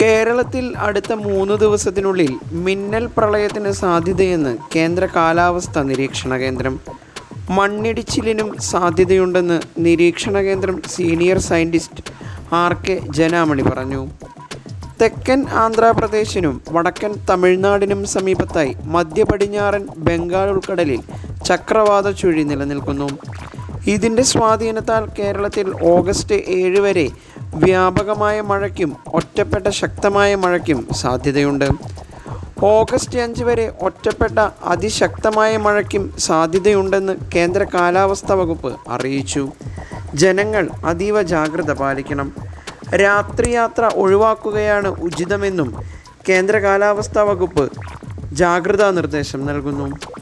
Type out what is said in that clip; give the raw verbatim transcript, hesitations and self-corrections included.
കേരളത്തിൽ അടുത്ത മൂന്ന് ദിവസത്തിനുള്ളിൽ മിന്നൽ പ്രളയത്തിന് സാധ്യതയെന്ന് കേന്ദ്ര കാലാവസ്ഥാ നിരീക്ഷണ കേന്ദ്രം. മണ്ണിടിച്ചിലിനും സാധ്യതയുണ്ടെന്ന് നിരീക്ഷണ കേന്ദ്രം senior scientist R K Janamani പറഞ്ഞു. തെക്കൻ ആന്ധ്രാപ്രദേശിനും വടക്കൻ തമിഴ്നാടിനും സമീപത്തായി മധ്യ പടിഞ്ഞാറൻ ബംഗാൾ ഉൾക്കടലിൽ ചക്രവാത ചുഴി നിലനിൽക്കുന്നു. ഇതിൻ്റെ സ്വാധീനത്താൽ കേരളത്തിൽ ഓഗസ്റ്റ് ഏഴ് വരെ വ്യാപകമായ മഴയ്ക്കും ഒറ്റപ്പെട്ട ശക്തമായ മഴയ്ക്കും സാധ്യതയുണ്ട്. ഓഗസ്റ്റ് അഞ്ച് വരെ ഒറ്റപ്പെട്ട അതിശക്തമായ മഴയ്ക്കും സാധ്യതയുണ്ടെന്ന് കേന്ദ്ര കാലാവസ്ഥാ വകുപ്പ് അറിയിച്ചു. ജനങ്ങൾ അതീവ ജാഗ്രത പാലിക്കണം. രാത്രിയാത്ര ഒഴിവാക്കുകയാണ് ഉചിതമെന്നും കേന്ദ്ര കാലാവസ്ഥാ വകുപ്പ് ജാഗ്രതാ നിർദ്ദേശം നൽകുന്നു.